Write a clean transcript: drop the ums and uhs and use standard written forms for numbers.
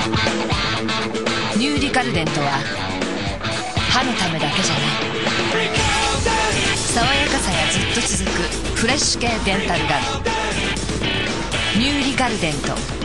ニューリカルデントは歯のためだけじゃない。爽やかさやずっと続くフレッシュ系デンタルガム。ニューリカルデント。